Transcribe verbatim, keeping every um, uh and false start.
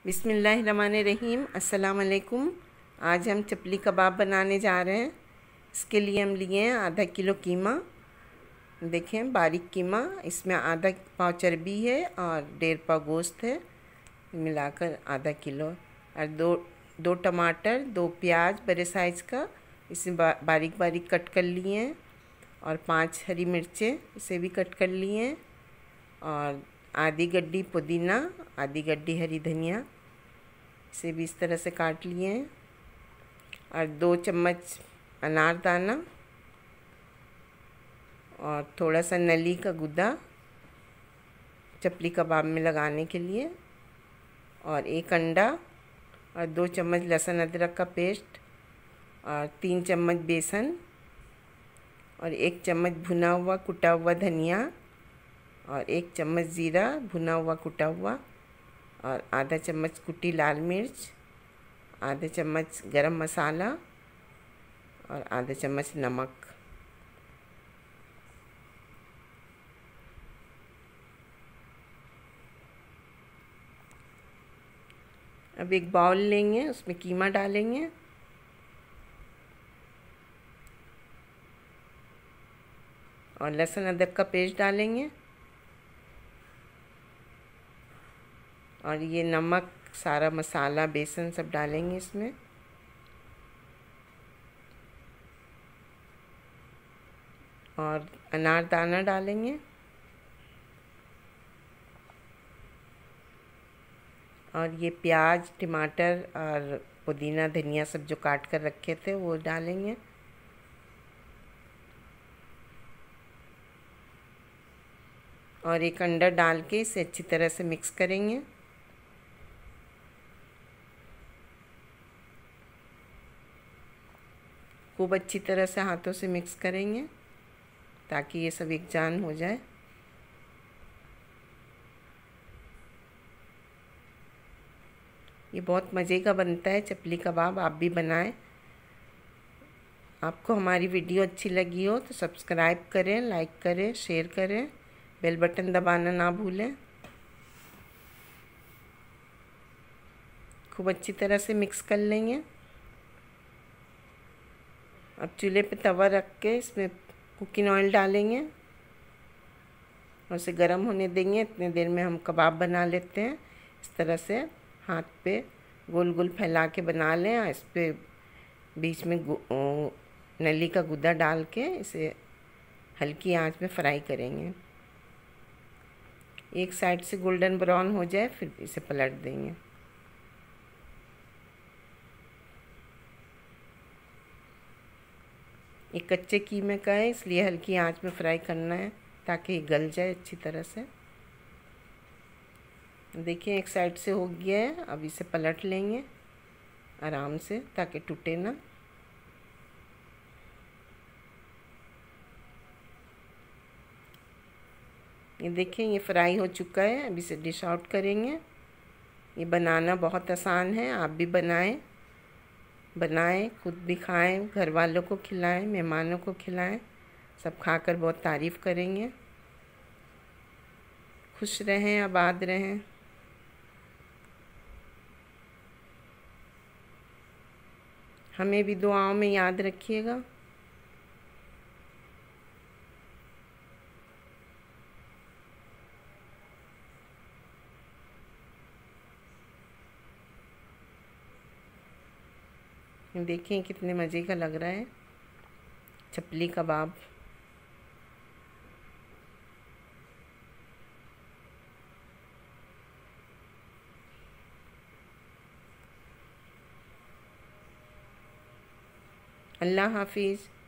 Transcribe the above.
बिस्मिल्लाहिर्रहमानिर्रहीम। अस्सलाम वालेकुम। आज हम चपली कबाब बनाने जा रहे हैं। इसके लिए हम लिए हैं आधा किलो कीमा। देखें, बारीक कीमा। इसमें आधा पाव चर्बी है और डेढ़ पाव गोश्त है, मिलाकर आधा किलो। और दो दो टमाटर, दो प्याज बड़े साइज़ का इसे बा, बारीक बारीक कट कर लिए हैं। और पांच हरी मिर्चें इसे भी कट कर लिए हैं। और आधी गड्डी पुदीना, आधी गड्डी हरी धनिया इसे भी इस तरह से काट लिए हैं। और दो चम्मच अनारदाना और थोड़ा सा नली का गुदा चपली कबाब में लगाने के लिए। और एक अंडा और दो चम्मच लहसुन अदरक का पेस्ट और तीन चम्मच बेसन और एक चम्मच भुना हुआ कुटा हुआ धनिया और एक चम्मच ज़ीरा भुना हुआ कुटा हुआ और आधा चम्मच कुटी लाल मिर्च, आधा चम्मच गरम मसाला और आधा चम्मच नमक। अब एक बाउल लेंगे, उसमें कीमा डालेंगे और लहसुन अदरक का पेस्ट डालेंगे। और ये नमक, सारा मसाला, बेसन सब डालेंगे इसमें। और अनारदाना डालेंगे और ये प्याज, टमाटर और पुदीना धनिया सब जो काट कर रखे थे वो डालेंगे। और एक अंडा डाल के इसे अच्छी तरह से मिक्स करेंगे। खूब अच्छी तरह से हाथों से मिक्स करेंगे ताकि ये सब एक जान हो जाए। ये बहुत मज़े का बनता है चपली कबाब, आप भी बनाएं। आपको हमारी वीडियो अच्छी लगी हो तो सब्सक्राइब करें, लाइक करें, शेयर करें, बेल बटन दबाना ना भूलें। खूब अच्छी तरह से मिक्स कर लेंगे। अब चूल्हे पे तवा रख के इसमें कुकिंग ऑयल डालेंगे और उसे गर्म होने देंगे। इतने देर में हम कबाब बना लेते हैं। इस तरह से हाथ पे गोल गोल फैला के बना लें और इस पे बीच में नली का गुदा डाल के इसे हल्की आंच में फ्राई करेंगे। एक साइड से गोल्डन ब्राउन हो जाए फिर इसे पलट देंगे। ये कच्चे कीमे का है, इसलिए हल्की आंच में फ्राई करना है ताकि ये गल जाए अच्छी तरह से। देखिए, एक साइड से हो गया है। अब इसे पलट लेंगे आराम से ताकि टूटे ना। ये देखिए, ये फ्राई हो चुका है। अब इसे डिश आउट करेंगे। ये बनाना बहुत आसान है, आप भी बनाएं बनाएं खुद भी खाएं, घर वालों को खिलाएं, मेहमानों को खिलाएं। सब खाकर बहुत तारीफ़ करेंगे। खुश रहें, आबाद रहें। हमें भी दुआओं में याद रखिएगा। देखिए कितने मज़े का लग रहा है चपली कबाब। अल्लाह हाफिज़।